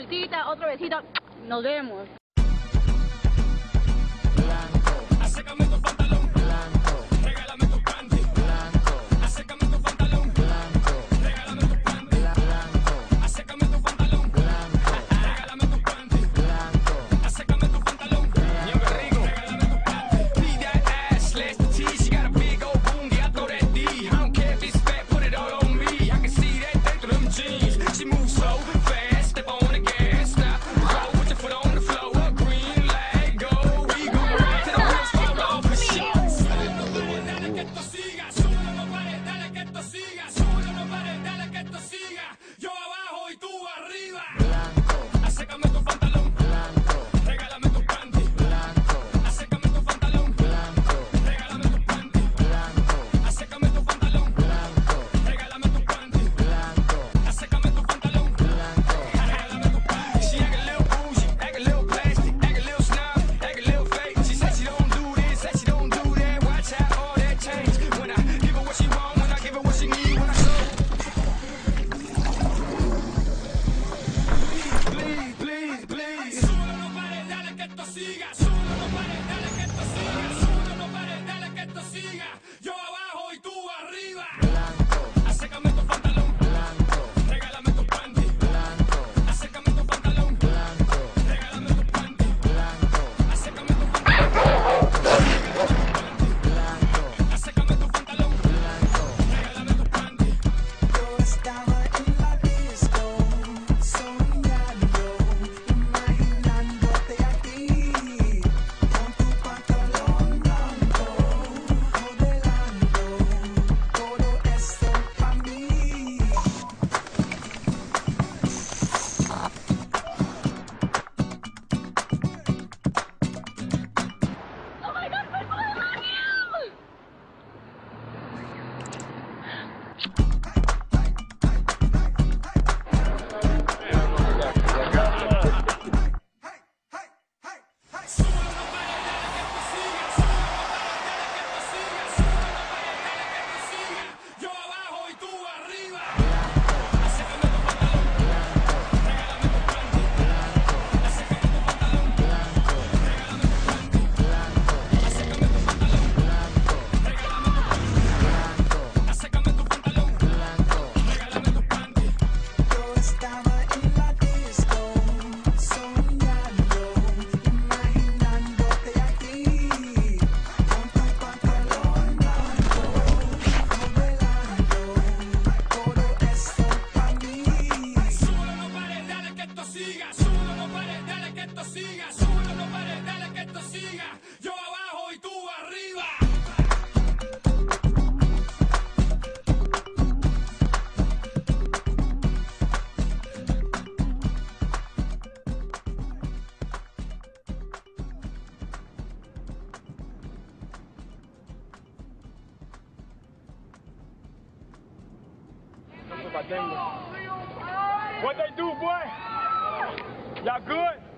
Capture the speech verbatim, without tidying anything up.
besita, otro besito. Nos vemos. Acércame tu pantalón blanco, regálame tu panty blanco. Acércame tu pantalón blanco, regálame tu panty blanco. Acércame tu pantalón blanco, regálame tu panty blanco. Acércame tu pantalón blanco, regálame tu panty. Need that ass, slash the T. She got a big old booty, I throw that D. I don't care if it's fat, put it all on me. I can see that thing through them jeans. She moves so fast, step on the gas, stop, go, put your foot on the floor. Green light, go, we go right to the wheels fall off the shots. Dale que esto siga, solo no pares, dale que esto siga, solo no pares, dale que esto siga. Yo abajo y tú arriba. Blanco, acércame tu pantalón blanco, regálame tu panty blanco. Acércame tu pantalón blanco, regálame tu panty blanco. Acércame tu pantalón blanco, regálame tu panty blanco. Acércame tu pantalón blanco, regálame tu panty. She act a little bougie, act a little plastic, act a little snob, act a little fake. She said she don't do this, said she don't do that. Watch how all that change. When I give her what she want, when I give her what she need, when I show. Please, please, please. Solo no pares, dale que esto siga. Solo no pares, dale que esto siga. Solo no pares, dale que esto siga. Yo abajo y tú arriba. Blanco, acércame tu pantalón blanco, regálame tu panty blanco. Acércame tu pantalón blanco, regálame tu panty blanco. Acércame tu pantalón blanco, acércame tu pantalón blanco, regálame tu panty. Yo estaba en la disco, soñando, imaginándote a ti, con tu pantalón blanco, modelando, todo esto pa' mí. Oh my God, my boy, I love you! Yo abajo y tú arriba. Acércame tu pantalón blanco, regálame tu panty blanco. Acércame tu pantalón blanco, regálame tu panty blanco. Acércame tu pantalón blanco, regálame tu panty blanco. Acércame tu pantalón blanco, regálame tu panty. Yo estaba en la disco, soñando, imaginándote a ti, con tu pantalón blanco, modelando, todo esto pa' mí. Solo no pares, dale que esto siga. Solo no pares, dale que esto siga. Solo no pares, dale que esto siga. Yo abajo y tú arriba. What they do, boy? Y'all good?